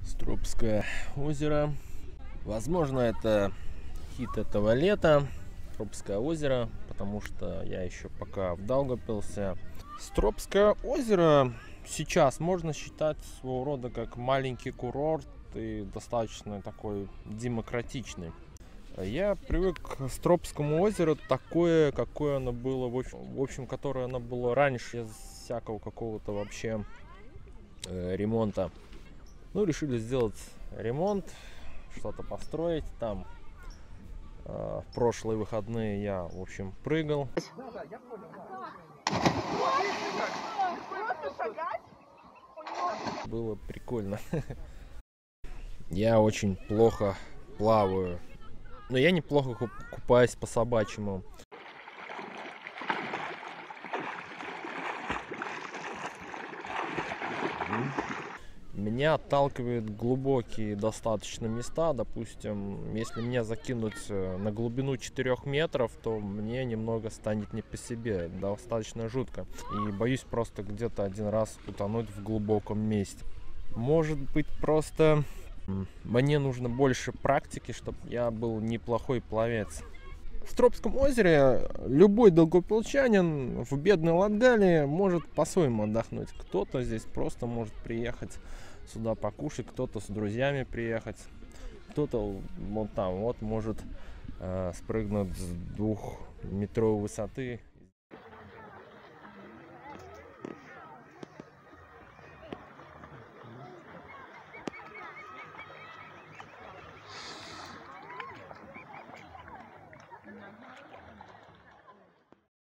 Стропское озеро. Возможно, это хит этого лета. Стропское озеро, потому что я еще пока в Даугавпилсе. Стропское озеро сейчас можно считать своего рода как маленький курорт и достаточно такой демократичный. Я привык к Стропскому озеру такое, какое оно было, в общем, которое оно было раньше, без всякого какого-то вообще ремонта. Ну, решили сделать ремонт, что-то построить там. В прошлые выходные я, в общем, прыгал. Было прикольно. Я очень плохо плаваю. Но я неплохо купаюсь по-собачьему. Меня отталкивают глубокие достаточно места. Допустим, если меня закинуть на глубину 4 метров, то мне немного станет не по себе. Достаточно жутко. И боюсь просто где-то один раз утонуть в глубоком месте. Может быть, просто мне нужно больше практики, чтобы я был неплохой пловец. В Стропском озере любой даугавпилчанин в бедной Латгалии может по-своему отдохнуть. Кто-то здесь просто может приехать сюда покушать, кто-то с друзьями приехать, кто-то вот там вот может спрыгнуть с 2-метровой высоты